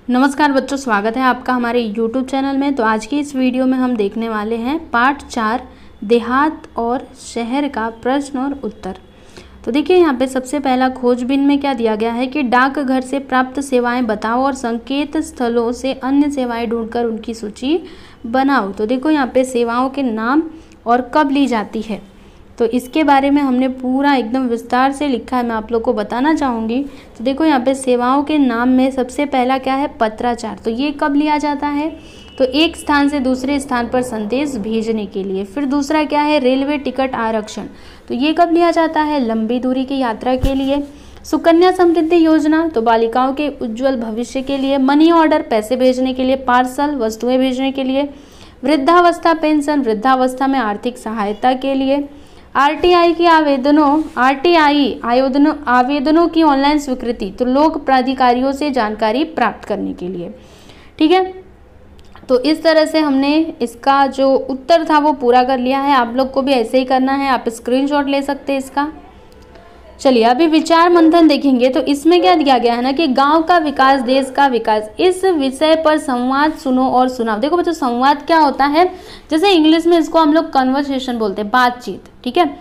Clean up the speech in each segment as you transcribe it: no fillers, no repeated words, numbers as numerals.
नमस्कार बच्चों, स्वागत है आपका हमारे YouTube चैनल में। तो आज की इस वीडियो में हम देखने वाले हैं पार्ट 4 देहात और शहर का प्रश्न और उत्तर। तो देखिए यहाँ पे सबसे पहला खोजबीन में क्या दिया गया है कि डाकघर से प्राप्त सेवाएं बताओ और संकेत स्थलों से अन्य सेवाएं ढूंढकर उनकी सूची बनाओ। तो देखो यहाँ पे सेवाओं के नाम और कब ली जाती है, तो इसके बारे में हमने पूरा एकदम विस्तार से लिखा है, मैं आप लोग को बताना चाहूँगी। तो देखो यहाँ पे सेवाओं के नाम में सबसे पहला क्या है, पत्राचार। तो ये कब लिया जाता है, तो एक स्थान से दूसरे स्थान पर संदेश भेजने के लिए। फिर दूसरा क्या है, रेलवे टिकट आरक्षण। तो ये कब लिया जाता है, लंबी दूरी की यात्रा के लिए। सुकन्या समृद्धि योजना, तो बालिकाओं के उज्ज्वल भविष्य के लिए। मनी ऑर्डर, पैसे भेजने के लिए। पार्सल, वस्तुएं भेजने के लिए। वृद्धावस्था पेंशन, वृद्धावस्था में आर्थिक सहायता के लिए। आरटीआई आवेदनों की ऑनलाइन स्वीकृति, तो लोक प्राधिकारियों से जानकारी प्राप्त करने के लिए। ठीक है, तो इस तरह से हमने इसका जो उत्तर था वो पूरा कर लिया है। आप लोग को भी ऐसे ही करना है, आप स्क्रीनशॉट ले सकते हैं इसका। चलिए अभी विचार मंथन देखेंगे। तो इसमें क्या दिया गया है ना कि गांव का विकास देश का विकास, इस विषय पर संवाद सुनो और सुनाओ। देखो बच्चों, संवाद क्या होता है, जैसे इंग्लिश में इसको हम लोग कन्वर्सेशन बोलते हैं, बातचीत। ठीक है,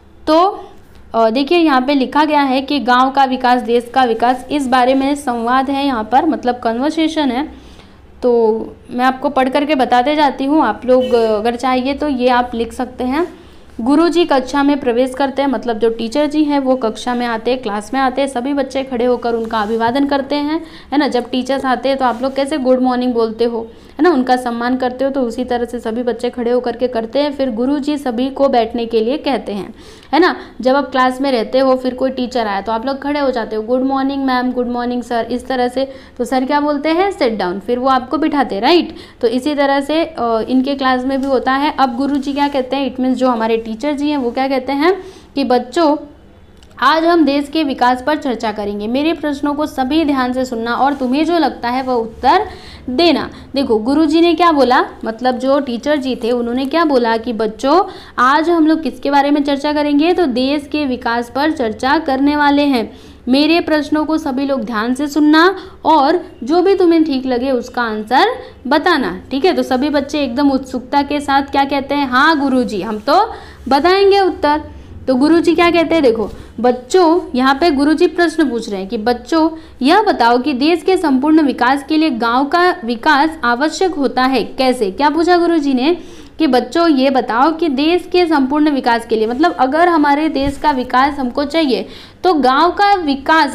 तो देखिए यहाँ पे लिखा गया है कि गांव का विकास देश का विकास, इस बारे में संवाद है यहाँ पर, मतलब कन्वर्सेशन है। तो मैं आपको पढ़ करके बताते जाती हूँ, आप लोग अगर चाहिए तो ये आप लिख सकते हैं। गुरुजी कक्षा में प्रवेश करते हैं, मतलब जो टीचर जी हैं वो कक्षा में आते हैं, क्लास में आते हैं। सभी बच्चे खड़े होकर उनका अभिवादन करते हैं, है ना। जब टीचर्स आते हैं तो आप लोग कैसे गुड मॉर्निंग बोलते हो, है ना, उनका सम्मान करते हो, तो उसी तरह से सभी बच्चे खड़े होकर के करते हैं। फिर गुरुजी सभी को बैठने के लिए कहते हैं, है ना। जब आप क्लास में रहते हो, फिर कोई टीचर आया तो आप लोग खड़े हो जाते हो, good morning ma'am, good morning sir, इस तरह से। तो सर क्या बोलते हैं, सिट डाउन, फिर वो आपको बिठाते हैं, राइट। तो इसी तरह से इनके क्लास में भी होता है। अब गुरुजी क्या कहते हैं, इट मीन्स जो हमारे टीचर जी हैं वो क्या कहते हैं कि बच्चों आज हम देश के विकास पर चर्चा करेंगे। मेरे प्रश्नों को सभी ध्यान से सुनना और तुम्हें जो लगता है वह उत्तर देना। देखो गुरुजी ने क्या बोला, मतलब जो टीचर जी थे उन्होंने क्या बोला कि बच्चों आज हम लोग किसके बारे में चर्चा करेंगे, तो देश के विकास पर चर्चा करने वाले हैं। मेरे प्रश्नों को सभी लोग ध्यान से सुनना और जो भी तुम्हें ठीक लगे उसका आंसर बताना। ठीक है, तो सभी बच्चे एकदम उत्सुकता के साथ क्या कहते हैं, हाँ गुरुजी हम तो बताएंगे उत्तर। तो गुरुजी क्या कहते हैं, देखो बच्चों यहाँ पे गुरुजी प्रश्न पूछ रहे हैं कि बच्चों यह बताओ कि देश के संपूर्ण विकास के लिए गांव का विकास आवश्यक होता है, कैसे। क्या पूछा गुरुजी ने कि बच्चों ये बताओ कि देश के संपूर्ण विकास के लिए, मतलब अगर हमारे देश का विकास हमको चाहिए तो गांव का विकास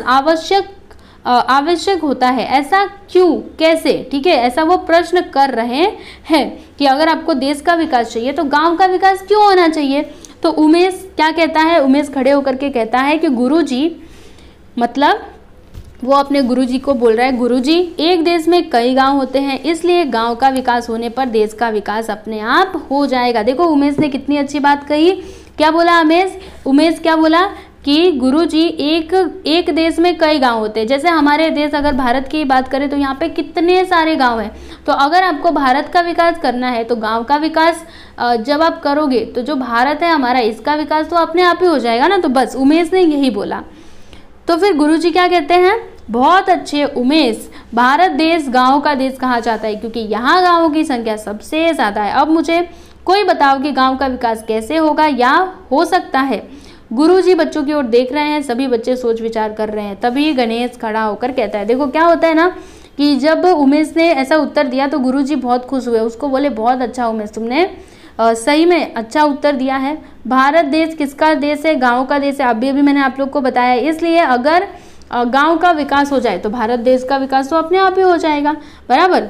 आवश्यक होता है, ऐसा क्यों, कैसे। ठीक है, ऐसा वो प्रश्न कर रहे हैं कि अगर आपको देश का विकास चाहिए तो गांव का विकास क्यों होना चाहिए। तो उमेश क्या कहता है, उमेश खड़े होकर के कहता है कि गुरुजी, मतलब वो अपने गुरुजी को बोल रहा है, गुरुजी एक देश में कई गांव होते हैं, इसलिए गांव का विकास होने पर देश का विकास अपने आप हो जाएगा। देखो उमेश ने कितनी अच्छी बात कही। क्या बोला उमेश क्या बोला कि गुरुजी एक देश में कई गांव होते हैं। जैसे हमारे देश, अगर भारत की बात करें तो यहाँ पे कितने सारे गांव हैं। तो अगर आपको भारत का विकास करना है तो गांव का विकास जब आप करोगे तो जो भारत है हमारा, इसका विकास तो अपने आप ही हो जाएगा ना। तो बस उमेश ने यही बोला। तो फिर गुरुजी क्या कहते हैं, बहुत अच्छे उमेश, भारत देश गाँव का देश कहा जाता है क्योंकि यहाँ गाँवों की संख्या सबसे ज़्यादा है। अब मुझे कोई बताओ कि गाँव का विकास कैसे होगा या हो सकता है। गुरुजी बच्चों की ओर देख रहे हैं, सभी बच्चे सोच विचार कर रहे हैं। तभी गणेश खड़ा होकर कहता है, देखो क्या होता है ना कि जब उमेश ने ऐसा उत्तर दिया तो गुरुजी बहुत खुश हुए, उसको बोले बहुत अच्छा उमेश, तुमने सही में अच्छा उत्तर दिया है। भारत देश किसका देश है, गाँव का देश है। अभी मैंने आप लोग को बताया, इसलिए अगर गाँव का विकास हो जाए तो भारत देश का विकास तो अपने आप ही हो जाएगा, बराबर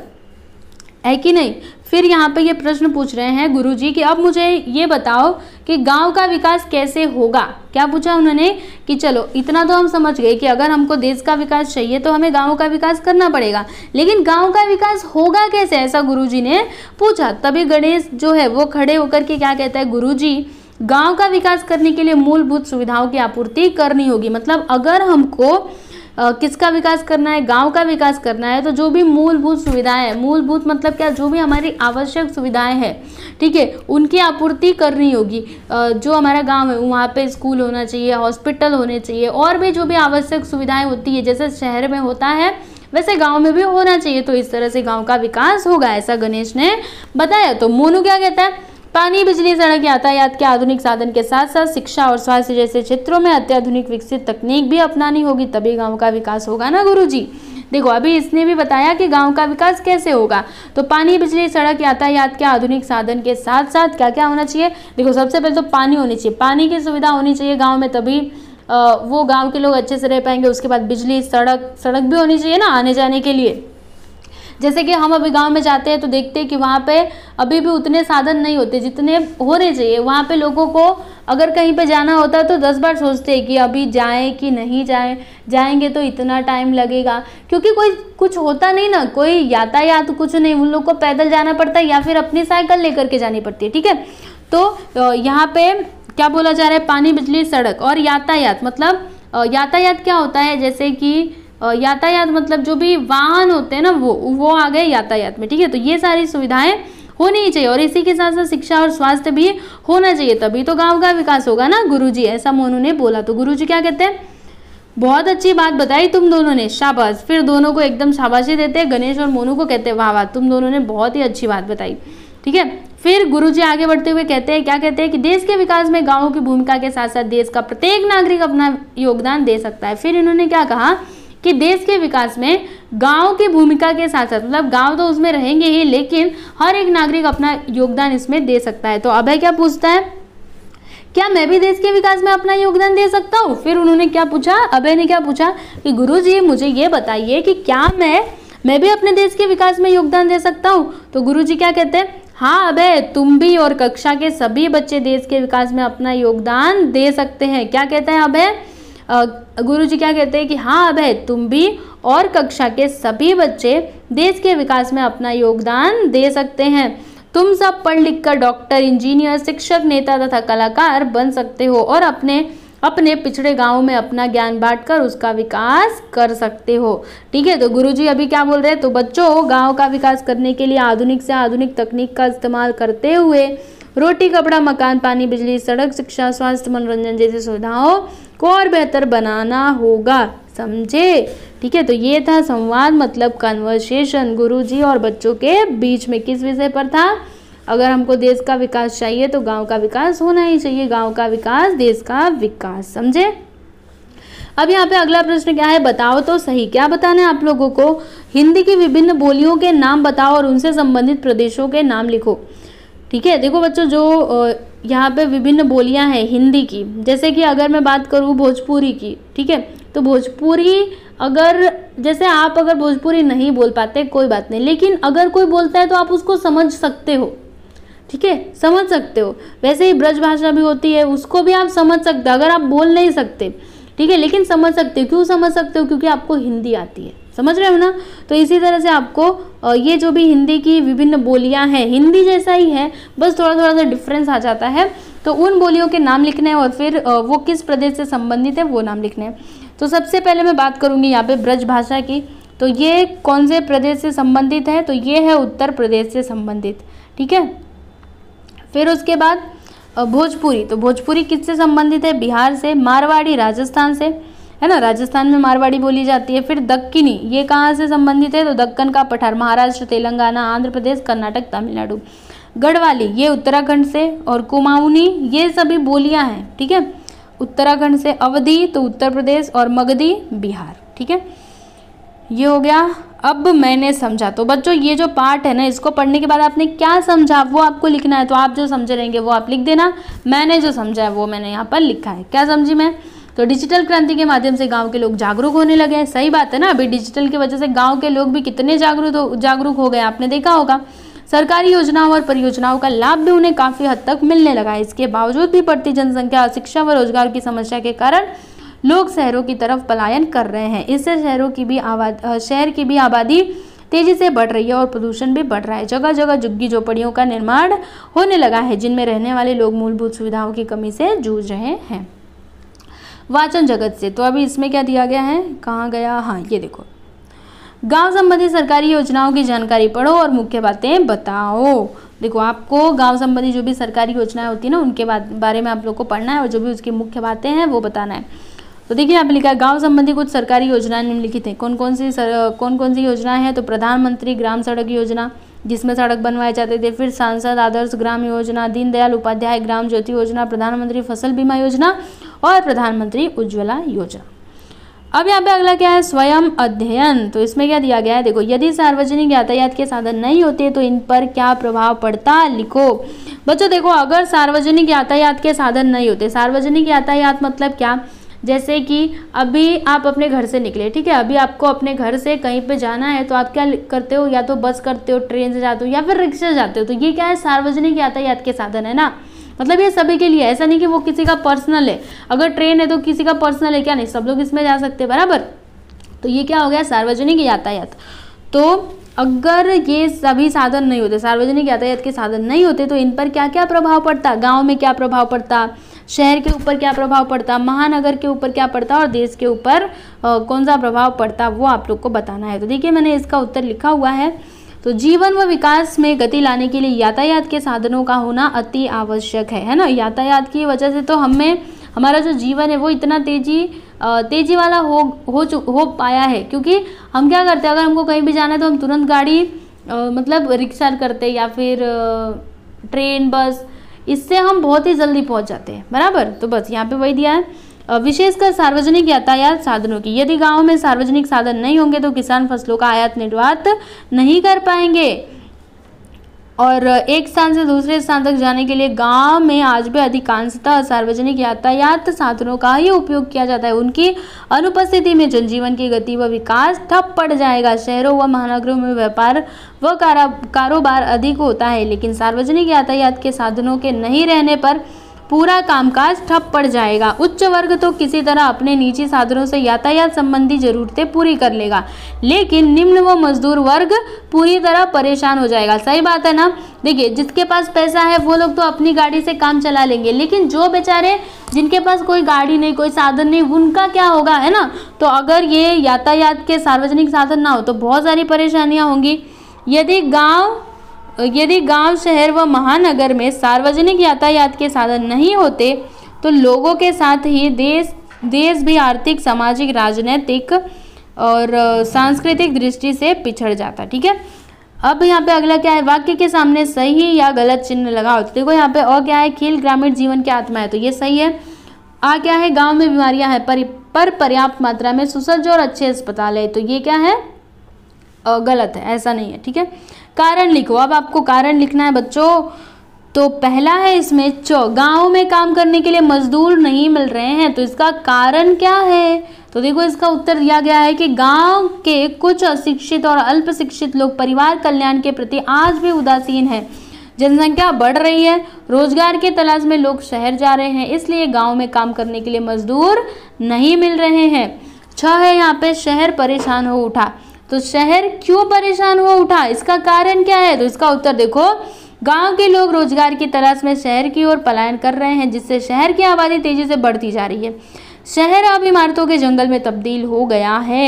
है कि नहीं। फिर यहाँ पे ये प्रश्न पूछ रहे हैं गुरुजी कि अब मुझे ये बताओ कि गांव का विकास कैसे होगा। क्या पूछा उन्होंने कि चलो इतना तो हम समझ गए कि अगर हमको देश का विकास चाहिए तो हमें गांव का विकास करना पड़ेगा, लेकिन गांव का विकास होगा कैसे, ऐसा गुरुजी ने पूछा। तभी गणेश जो है वो खड़े होकर के क्या कहता है, गुरुजी गांव का विकास करने के लिए मूलभूत सुविधाओं की आपूर्ति करनी होगी। मतलब अगर हमको किसका विकास करना है, गांव का विकास करना है, तो जो भी मूलभूत सुविधाएं हैं, मूलभूत मतलब क्या, जो भी हमारी आवश्यक सुविधाएं हैं, ठीक है, उनकी आपूर्ति करनी होगी। जो हमारा गांव है वहाँ पे स्कूल होना चाहिए, हॉस्पिटल होने चाहिए, और भी जो भी आवश्यक सुविधाएं होती है जैसे शहर में होता है वैसे गांव में भी होना चाहिए, तो इस तरह से गांव का विकास होगा, ऐसा गणेश ने बताया। तो मोनू क्या कहता है, पानी, बिजली, सड़क, यातायात के आधुनिक साधन के साथ साथ शिक्षा और स्वास्थ्य जैसे क्षेत्रों में अत्याधुनिक विकसित तकनीक भी अपनानी होगी, तभी गांव का विकास होगा ना गुरुजी। देखो अभी इसने भी बताया कि गांव का विकास कैसे होगा, तो पानी, बिजली, सड़क, यातायात के आधुनिक साधन के साथ साथ क्या क्या होना चाहिए। देखो सबसे पहले तो पानी होनी चाहिए, पानी की सुविधा होनी चाहिए गाँव में, तभी वो गाँव के लोग अच्छे से रह पाएंगे। उसके बाद बिजली, सड़क भी होनी चाहिए ना आने जाने के लिए। जैसे कि हम अभी गांव में जाते हैं तो देखते हैं कि वहाँ पे अभी भी उतने साधन नहीं होते जितने होने चाहिए। वहाँ पे लोगों को अगर कहीं पे जाना होता है तो 10 बार सोचते हैं कि अभी जाएं कि नहीं जाएं, जाएंगे तो इतना टाइम लगेगा, क्योंकि कोई कुछ होता नहीं ना, कोई यातायात कुछ नहीं, उन लोग को पैदल जाना पड़ता है या फिर अपनी साइकिल लेकर के जानी पड़ती है। ठीक है, तो यहाँ पे क्या बोला जा रहा है, पानी, बिजली, सड़क और यातायात। मतलब यातायात क्या होता है, जैसे कि यातायात मतलब जो भी वाहन होते हैं ना वो आ गए यातायात में। ठीक है, तो ये सारी सुविधाएं होनी ही चाहिए और इसी के साथ साथ शिक्षा और स्वास्थ्य भी होना चाहिए, तभी तो गांव का विकास होगा ना गुरुजी, ऐसा मोनू ने बोला। तो गुरुजी क्या कहते हैं, बहुत अच्छी बात बताई तुम दोनों ने, शाबाश। फिर दोनों को एकदम शाबाशी देते हैं, गणेश और मोनू को कहते हैं वाह वाह, तुम दोनों ने बहुत ही अच्छी बात बताई। ठीक है, फिर गुरुजी आगे बढ़ते हुए कहते हैं, क्या कहते हैं कि देश के विकास में गाँवों की भूमिका के साथ साथ देश का प्रत्येक नागरिक अपना योगदान दे सकता है। फिर इन्होंने क्या कहा कि देश के विकास में गांव की भूमिका के साथ साथ, मतलब गांव तो उसमें रहेंगे ही, लेकिन हर एक नागरिक अपना योगदान इसमें दे सकता है। तो अभय क्या पूछता है, क्या मैं भी देश के विकास में अपना योगदान दे सकता हूँ। फिर उन्होंने क्या पूछा, अभय ने क्या पूछा कि गुरुजी मुझे ये बताइए कि क्या मैं भी अपने देश के विकास में योगदान दे सकता हूँ। तो गुरुजी क्या कहते हैं, हाँ अभय, तुम भी और कक्षा के सभी बच्चे देश के विकास में अपना योगदान दे सकते हैं। क्या कहते हैं अभय, गुरुजी क्या कहते हैं कि हाँ अभय, तुम भी और कक्षा के सभी बच्चे देश के विकास में अपना योगदान दे सकते हैं। तुम सब पढ़ लिख कर डॉक्टर, इंजीनियर, शिक्षक, नेता तथा कलाकार बन सकते हो और अपने पिछड़े गांवों में अपना ज्ञान बांटकर उसका विकास कर सकते हो। ठीक है, तो गुरुजी अभी क्या बोल रहे हैं, तो बच्चों गांव का विकास करने के लिए आधुनिक से आधुनिक तकनीक का इस्तेमाल करते हुए रोटी, कपड़ा, मकान, पानी, बिजली, सड़क, शिक्षा, स्वास्थ्य, मनोरंजन जैसी सुविधाओं को और बेहतर बनाना होगा, समझे। ठीक है, तो ये था संवाद मतलब कन्वर्सेशन गुरुजी और बच्चों के बीच में। किस विषय पर था, अगर हमको देश का विकास चाहिए तो गांव का विकास होना ही चाहिए, गांव का विकास देश का विकास, समझे। अब यहाँ पे अगला प्रश्न क्या है, बताओ तो सही। क्या बताना है आप लोगों को, हिंदी की विभिन्न बोलियों के नाम बताओ और उनसे संबंधित प्रदेशों के नाम लिखो। ठीक है, देखो बच्चों, जो यहाँ पे विभिन्न बोलियाँ हैं हिंदी की, जैसे कि अगर मैं बात करूँ भोजपुरी की, ठीक है, तो भोजपुरी अगर जैसे आप अगर भोजपुरी नहीं बोल पाते कोई बात नहीं, लेकिन अगर कोई बोलता है तो आप उसको समझ सकते हो। ठीक है, समझ सकते हो। वैसे ही ब्रज भाषा भी होती है, उसको भी आप समझ सकते हो, अगर आप बोल नहीं सकते, ठीक है, लेकिन समझ सकते हो। क्यों समझ सकते हो, क्योंकि आपको हिंदी आती है, समझ रहे हो ना। तो इसी तरह से आपको ये जो भी हिंदी की विभिन्न बोलियां हैं, हिंदी जैसा ही है, बस थोड़ा थोड़ा सा डिफरेंस आ जाता है, तो उन बोलियों के नाम लिखने हैं और फिर वो किस प्रदेश से संबंधित है वो नाम लिखने हैं। तो सबसे पहले मैं बात करूँगी यहाँ पे ब्रज भाषा की, तो ये कौन से प्रदेश से संबंधित है, तो ये है उत्तर प्रदेश से संबंधित। ठीक है, फिर उसके बाद भोजपुरी, तो भोजपुरी किससे संबंधित है, बिहार से। मारवाड़ी राजस्थान से, है ना, राजस्थान में मारवाड़ी बोली जाती है। फिर दक्कनी, ये कहाँ से संबंधित है, तो दक्कन का पठार, महाराष्ट्र, तेलंगाना, आंध्र प्रदेश, कर्नाटक, तमिलनाडु। गढ़वाली ये उत्तराखंड से, और कुमाऊनी ये सभी बोलियां हैं, ठीक है, उत्तराखंड से। अवधी तो उत्तर प्रदेश, और मगधी बिहार। ठीक है, ये हो गया। अब मैंने समझा, तो बच्चों ये जो पार्ट है ना, इसको पढ़ने के बाद आपने क्या समझा वो आपको लिखना है। तो आप जो समझे रहेंगे वो आप लिख देना, मैंने जो समझा है वो मैंने यहाँ पर लिखा है। क्या समझी मैं, तो डिजिटल क्रांति के माध्यम से गांव के लोग जागरूक होने लगे हैं। सही बात है ना, अभी डिजिटल की वजह से गांव के लोग भी कितने जागरूक हो गए, आपने देखा होगा। सरकारी योजनाओं और परियोजनाओं का लाभ भी उन्हें काफ़ी हद तक मिलने लगा है। इसके बावजूद भी बढ़ती जनसंख्या, शिक्षा व रोजगार की समस्या के कारण लोग शहरों की तरफ पलायन कर रहे हैं। इससे शहर की भी आबादी तेजी से बढ़ रही है और प्रदूषण भी बढ़ रहा है। जगह जगह झुग्गी झोपड़ियों का निर्माण होने लगा है, जिनमें रहने वाले लोग मूलभूत सुविधाओं की कमी से जूझ रहे हैं। वाचन जगत से, तो अभी इसमें क्या दिया गया है, कहाँ गया, हाँ ये देखो, गांव संबंधी सरकारी योजनाओं की जानकारी पढ़ो और मुख्य बातें बताओ। देखो आपको गांव संबंधी जो भी सरकारी योजनाएं होती है ना, उनके बारे में आप लोग को पढ़ना है और जो भी उसकी मुख्य बातें हैं वो बताना है। तो देखिए यहाँ पे लिखा है गांव संबंधी कुछ सरकारी योजनाएं निम्नलिखित हैं। कौन कौन सी योजनाएं हैं? तो प्रधानमंत्री ग्राम सड़क योजना, जिसमें सड़क बनवाए जाते थे। फिर सांसद आदर्श ग्राम योजना, दीनदयाल उपाध्याय ग्राम ज्योति योजना, प्रधानमंत्री फसल बीमा योजना और प्रधानमंत्री उज्ज्वला योजना। अब यहाँ पे अगला क्या है? स्वयं अध्ययन। तो इसमें क्या दिया गया है? देखो, यदि सार्वजनिक यातायात के साधन नहीं होते तो इन पर क्या प्रभाव पड़ता? लिखो बच्चों। देखो, अगर सार्वजनिक यातायात के साधन नहीं होते, सार्वजनिक यातायात मतलब क्या? जैसे कि अभी आप अपने घर से निकले, ठीक है, अभी आपको अपने घर से कहीं पे जाना है तो आप क्या करते हो? या तो बस करते हो, ट्रेन से जाते हो या फिर रिक्शा से जाते हो। तो ये क्या है? सार्वजनिक यातायात के साधन है ना, मतलब ये सभी के लिए, ऐसा नहीं कि वो किसी का पर्सनल है। अगर ट्रेन है तो किसी का पर्सनल है क्या? नहीं, सब लोग इसमें जा सकते हैं, बराबर। तो ये क्या हो गया? सार्वजनिक यातायात। तो अगर ये सभी साधन नहीं होते, सार्वजनिक यातायात के साधन नहीं होते तो इन पर क्या क्या प्रभाव पड़ता? गांव में क्या प्रभाव पड़ता, शहर के ऊपर क्या प्रभाव पड़ता, महानगर के ऊपर क्या पड़ता और देश के ऊपर कौन सा प्रभाव पड़ता, वो आप लोग को बताना है। तो देखिए मैंने इसका उत्तर लिखा हुआ है। तो जीवन व विकास में गति लाने के लिए यातायात के साधनों का होना अति आवश्यक है ना। यातायात की वजह से तो हमारा जो जीवन है वो इतना तेजी वाला हो पाया है, क्योंकि हम क्या करते हैं, अगर हमको कहीं भी जाना है तो हम तुरंत गाड़ी मतलब रिक्शा करते या फिर ट्रेन, बस, इससे हम बहुत ही जल्दी पहुंच जाते हैं, बराबर। तो बस यहाँ पे वही दिया है। विशेषकर सार्वजनिक यातायात साधनों की, यदि गांव में सार्वजनिक साधन नहीं होंगे तो किसान फसलों का आयात निर्यात नहीं कर पाएंगे और एक स्थान से दूसरे स्थान तक जाने के लिए गांव में आज भी अधिकांशतः सार्वजनिक यातायात साधनों का ही उपयोग किया जाता है। उनकी अनुपस्थिति में जनजीवन की गति व विकास ठप पड़ जाएगा। शहरों व महानगरों में व्यापार व कारोबार अधिक होता है, लेकिन सार्वजनिक यातायात के साधनों के नहीं रहने पर पूरा कामकाज ठप पड़ जाएगा। उच्च वर्ग तो किसी तरह अपने निजी साधनों से यातायात संबंधी जरूरतें पूरी कर लेगा, लेकिन निम्न व मजदूर वर्ग पूरी तरह परेशान हो जाएगा। सही बात है ना। देखिए, जिसके पास पैसा है वो लोग तो अपनी गाड़ी से काम चला लेंगे, लेकिन जो बेचारे जिनके पास कोई गाड़ी नहीं, कोई साधन नहीं, उनका क्या होगा, है ना। तो अगर ये यातायात के सार्वजनिक साधन ना हो तो बहुत सारी परेशानियां होंगी। यदि गांव, शहर व महानगर में सार्वजनिक यातायात के साधन नहीं होते तो लोगों के साथ ही देश भी आर्थिक, सामाजिक, राजनीतिक और सांस्कृतिक दृष्टि से पिछड़ जाता। ठीक है। अब यहाँ पे अगला क्या है? वाक्य के सामने सही या गलत चिन्ह लगाओ। तो देखो यहाँ पे क्या है? खेल ग्रामीण जीवन की आत्मा है, तो ये सही है। क्या है? गांव में बीमारियां हैं पर पर्याप्त मात्रा में सुसज्ज और अच्छे अस्पताल है, तो ये क्या है? गलत है, ऐसा नहीं है। ठीक है। कारण लिखो। अब आपको कारण लिखना है बच्चों। तो पहला है इसमें गांव में काम करने के लिए मजदूर नहीं मिल रहे हैं, तो इसका कारण क्या है? तो देखो इसका उत्तर दिया गया है कि गांव के कुछ अशिक्षित और अल्प शिक्षित लोग परिवार कल्याण के प्रति आज भी उदासीन हैं। जनसंख्या बढ़ रही है, रोजगार की तलाश में लोग शहर जा रहे हैं, इसलिए गांव में काम करने के लिए मजदूर नहीं मिल रहे हैं। 6 है यहाँ पे, शहर परेशान हो उठा। तो शहर क्यों परेशान हो उठा, इसका कारण क्या है? तो इसका उत्तर देखो, गांव के लोग रोजगार की तलाश में शहर की ओर पलायन कर रहे हैं, जिससे शहर की आबादी तेजी से बढ़ती जा रही है। शहर अब इमारतों के जंगल में तब्दील हो गया है।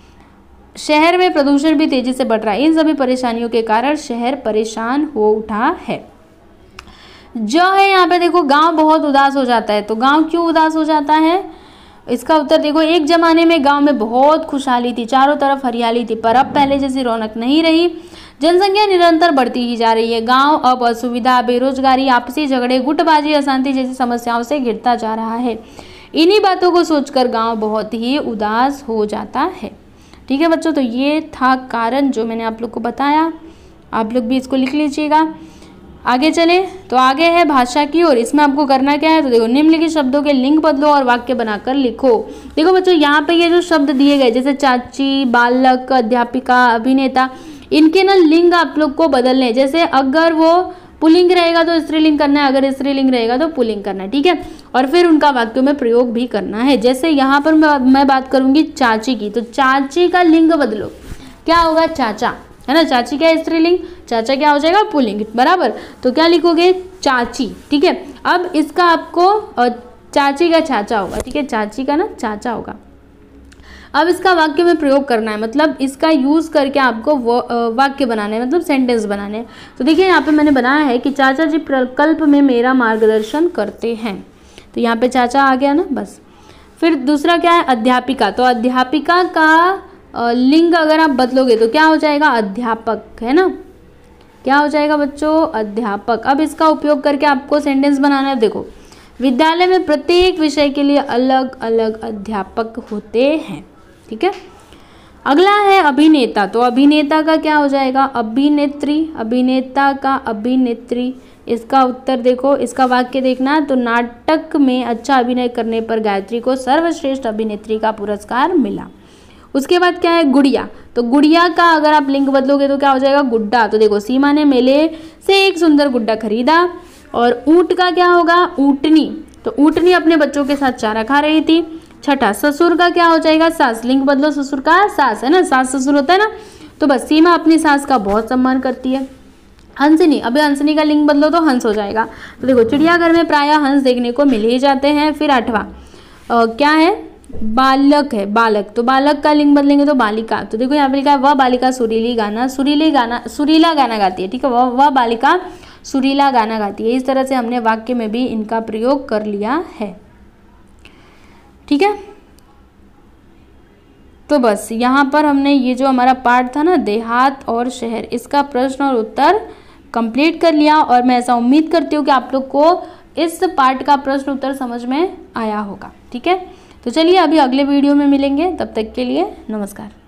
शहर में प्रदूषण भी तेजी से बढ़ रहा है। इन सभी परेशानियों के कारण शहर परेशान हो उठा है। जो है यहाँ पे देखो, गांव बहुत उदास हो जाता है। तो गांव क्यों उदास हो जाता है? इसका उत्तर देखो, एक जमाने में गांव में बहुत खुशहाली थी, चारों तरफ हरियाली थी, पर अब पहले जैसी रौनक नहीं रही। जनसंख्या निरंतर बढ़ती ही जा रही है। गांव अब असुविधा, बेरोजगारी, आपसी झगड़े, गुटबाजी, अशांति जैसी समस्याओं से घिरता जा रहा है। इन्हीं बातों को सोचकर गांव बहुत ही उदास हो जाता है। ठीक है बच्चों, तो ये था कारण जो मैंने आप लोग को बताया। आप लोग भी इसको लिख लीजिएगा। आगे चले तो आगे है भाषा की ओर। इसमें आपको करना क्या है? तो देखो, निम्नलिखित शब्दों के लिंग बदलो और वाक्य बनाकर लिखो। देखो बच्चों, यहाँ पे ये जो शब्द दिए गए, जैसे चाची, बालक, अध्यापिका, अभिनेता, इनके ना लिंग आप लोग को बदलने। जैसे अगर वो पुल्लिंग रहेगा तो स्त्रीलिंग करना है, अगर स्त्रीलिंग रहेगा तो पुल्लिंग करना है। ठीक है। और फिर उनका वाक्यों में प्रयोग भी करना है। जैसे यहाँ पर मैं बात करूंगी चाची की, तो चाची का लिंग बदलो, क्या होगा? चाचा, है ना। चाची क्या है? स्त्रीलिंग, चाचा क्या हो जाएगा? पुल्लिंग, बराबर। तो क्या लिखोगे? चाची। ठीक है। अब इसका आपको चाची का चाचा होगा। ठीक है, चाची का ना चाचा होगा। अब इसका वाक्य में प्रयोग करना है, मतलब इसका यूज करके आपको वाक्य बनाने, मतलब सेंटेंस बनाने। तो देखिए यहाँ पे मैंने बनाया है कि चाचा जी प्रकल्प में मेरा मार्गदर्शन करते हैं। तो यहाँ पे चाचा आ गया ना, बस। फिर दूसरा क्या है, अध्यापिका। तो अध्यापिका का लिंग अगर आप बदलोगे तो क्या हो जाएगा, अध्यापक, है ना। क्या हो जाएगा बच्चों, अध्यापक। अब इसका उपयोग करके आपको सेंटेंस बनाना है। देखो, विद्यालय में प्रत्येक विषय के लिए अलग अलग अध्यापक होते हैं, ठीक है। अगला है अभिनेता। तो अभिनेता का क्या हो जाएगा, अभिनेत्री। अभिनेता का अभिनेत्री। इसका उत्तर देखो, इसका वाक्य देखना। तो नाटक में अच्छा अभिनय करने पर गायत्री को सर्वश्रेष्ठ अभिनेत्री का पुरस्कार मिला। उसके बाद क्या है, गुड़िया। तो गुड़िया का अगर आप लिंग बदलोगे तो क्या हो जाएगा, गुड्डा। तो देखो, सीमा ने मेले से एक सुंदर गुड्डा खरीदा। और ऊंट का क्या होगा, ऊँटनी। तो ऊँटनी अपने बच्चों के साथ चारा खा रही थी। छठा, ससुर का क्या हो जाएगा, सास। लिंग बदलो, ससुर का सास, है ना, सास ससुर होता है ना। तो बस, सीमा अपनी सास का बहुत सम्मान करती है। हंसनी, अभी हंसनी का लिंग बदलो तो हंस हो जाएगा। तो देखो, चिड़ियाघर में प्रायः हंस देखने को मिल ही जाते हैं। फिर आठवां क्या है, बालक है, बालक। तो बालक का लिंग बदलेंगे तो बालिका। तो देखो यहाँ पे लिखा है, वह बालिका सुरीला गाना गाती है, ठीक है। वह बालिका सुरीला गाना गाती है। इस तरह से हमने वाक्य में भी इनका प्रयोग कर लिया है, ठीक है। तो बस यहाँ पर हमने ये जो हमारा पार्ट था ना, देहात और शहर, इसका प्रश्न और उत्तर कंप्लीट कर लिया। और मैं ऐसा उम्मीद करती हूँ कि आप लोग को इस पार्ट का प्रश्न उत्तर समझ में आया होगा, ठीक है। तो चलिए अभी अगले वीडियो में मिलेंगे, तब तक के लिए नमस्कार।